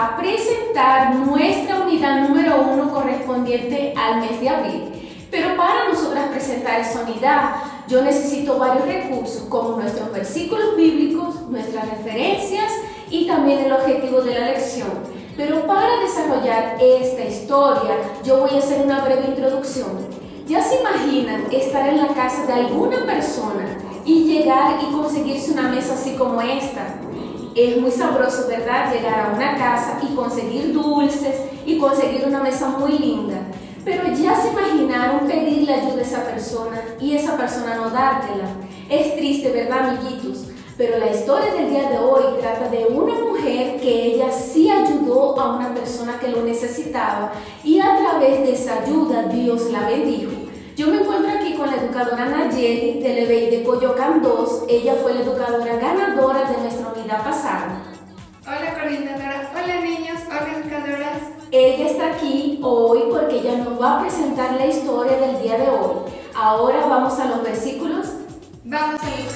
a presentar nuestra unidad número 1 correspondiente al mes de abril. Pero para nosotras presentar esa unidad, yo necesito varios recursos como nuestros versículos bíblicos, nuestras referencias y también el objetivo de la lección. Pero para desarrollar esta historia, yo voy a hacer una breve introducción. ¿Ya se imaginan estar en la casa de alguna persona y llegar y conseguirse una mesa así como esta? Es muy sabroso, ¿verdad? Llegar a una casa y conseguir dulces y conseguir una mesa muy linda. Pero ya se imaginaron pedirle ayuda a esa persona y esa persona no dártela. Es triste, ¿verdad, amiguitos? Pero la historia del día de hoy trata de una mujer que ella sí ayudó a una persona que lo necesitaba y a través de esa ayuda Dios la bendijo. Yo me encuentro aquí con la educadora Nayeli del EBI de Coyoacán 2. Ella fue la educadora ganadora de nuestra unidad pasada. Hola coordinadora, hola niños, hola educadoras. Ella está aquí hoy porque ella nos va a presentar la historia del día de hoy. Ahora vamos a los versículos. Vamos a ir.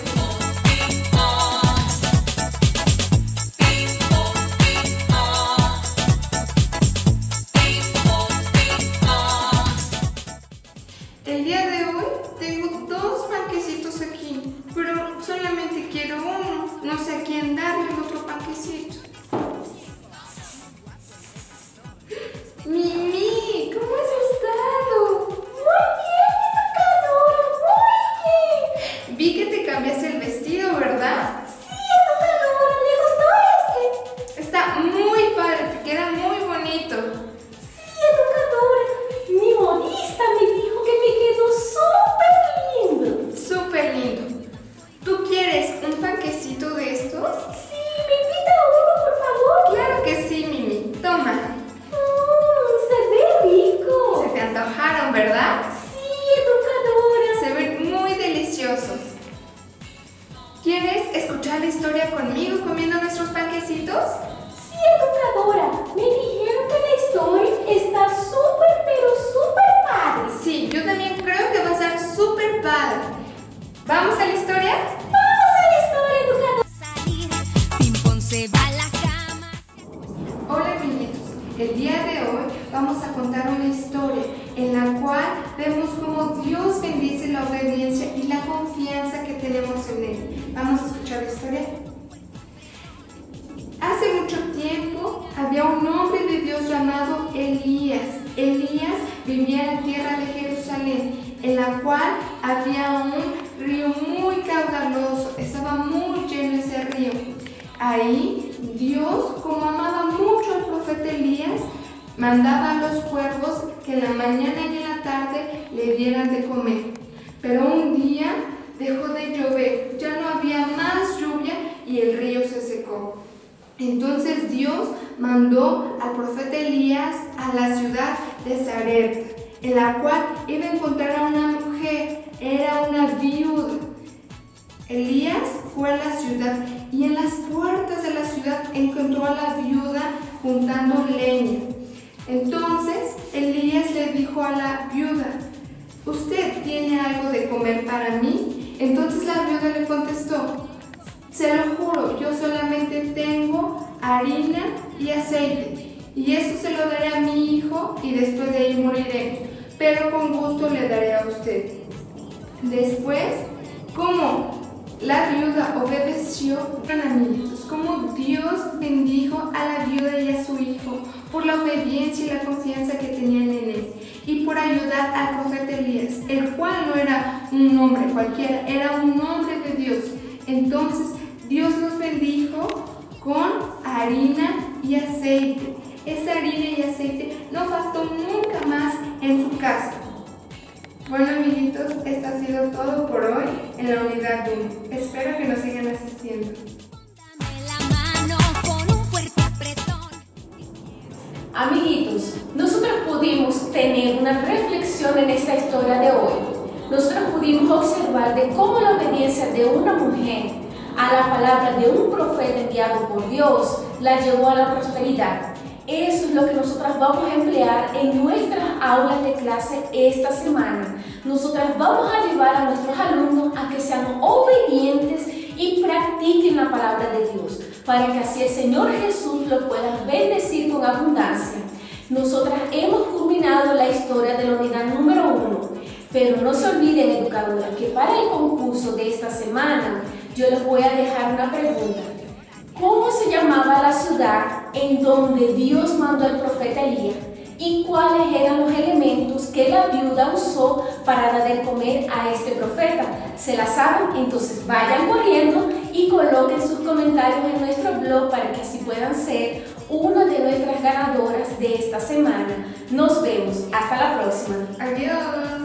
El día de hoy tengo 2 panquecitos aquí, pero solamente quiero uno. No sé a quién darle el otro panquecito. Mimi, ¿cómo has estado? Muy bien, educadora, muy bien. Vi que te cambiaste el vestido, ¿verdad? Sí, educadora, ¿le gustó este? Está muy padre, te queda muy bonito. Sí, educadora, mi modista me dijo que me quedó súper lindo. Súper lindo. ¿Tú quieres un panquecito de estos? Sí, me invita a uno, por favor. Claro que sí, Mimi. Toma. Se ve rico. Se te antojaron, ¿verdad? Sí, educadora. Se ven muy deliciosos. ¿Quieres escuchar la historia conmigo comiendo nuestros panquecitos? Sí, educadora, me dijeron que la historia está súper, pero súper padre. Sí, yo también creo que va a ser súper padre. ¿Vamos a la historia? ¡Vamos a la historia, educadora! Pimpón se va a la cama. Hola, amiguitos. El día de hoy vamos a contar una historia en la cual vemos cómo Dios bendice la obediencia y la confianza que tenemos en Él. ¿Vamos a escuchar la historia? Hace mucho tiempo había un hombre de Dios llamado Elías. Elías vivía en la tierra de Jerusalén, en la cual había un río muy caudaloso, estaba muy lleno ese río. Ahí Dios, como amaba mucho al profeta Elías, mandaba a los cuervos que en la mañana y en la tarde le dieran de comer. Pero un día dejó de llover, ya no había más lluvia y el río se secó. Entonces Dios mandó al profeta Elías a la ciudad de Sarepta, en la cual iba a encontrar a una mujer, era una viuda. Elías fue a la ciudad y en las puertas de la ciudad encontró a la viuda juntando leña. Entonces Elías le dijo a la viuda: ¿usted tiene algo de comer para mí? Entonces la viuda le contestó: se lo juro, yo solamente tengo harina y aceite, y eso se lo daré a mi hijo y después de ahí moriré, pero con gusto le daré a usted. Después, como la viuda obedeció, amiguitos, como Dios bendijo a la viuda y a su hijo por la obediencia y la confianza que tenían en él y por ayudar al profeta Elías, el cual no era un hombre cualquiera, era un hombre de Dios. Entonces Dios los bendijo con harina y aceite. Esa harina y aceite no faltó nunca más en su casa. Bueno, amiguitos, esto ha sido todo por hoy en la unidad 1. Espero que nos sigan asistiendo. Dame la mano con un fuerte apretón. Amiguitos, nosotros pudimos tener una reflexión en esta historia de hoy. Nosotros pudimos observar de cómo la obediencia de una mujer a la palabra de un profeta enviado por Dios la llevó a la prosperidad. Eso es lo que nosotras vamos a emplear en nuestras aulas de clase esta semana. Nosotras vamos a llevar a nuestros alumnos a que sean obedientes y practiquen la palabra de Dios. para que así el Señor Jesús lo pueda bendecir con abundancia. Nosotras hemos culminado la historia de la unidad número 1, pero no se olviden, educadoras, que para el concurso de esta semana yo les voy a dejar una pregunta. ¿Cómo se llamaba la ciudad en donde Dios mandó al profeta Elías? ¿Y cuáles eran los elementos que la viuda usó para dar de comer a este profeta? ¿Se la saben? Entonces vayan corriendo y coloquen sus comentarios en nuestro blog para que así puedan ser una de nuestras ganadoras de esta semana. Nos vemos. Hasta la próxima. Adiós.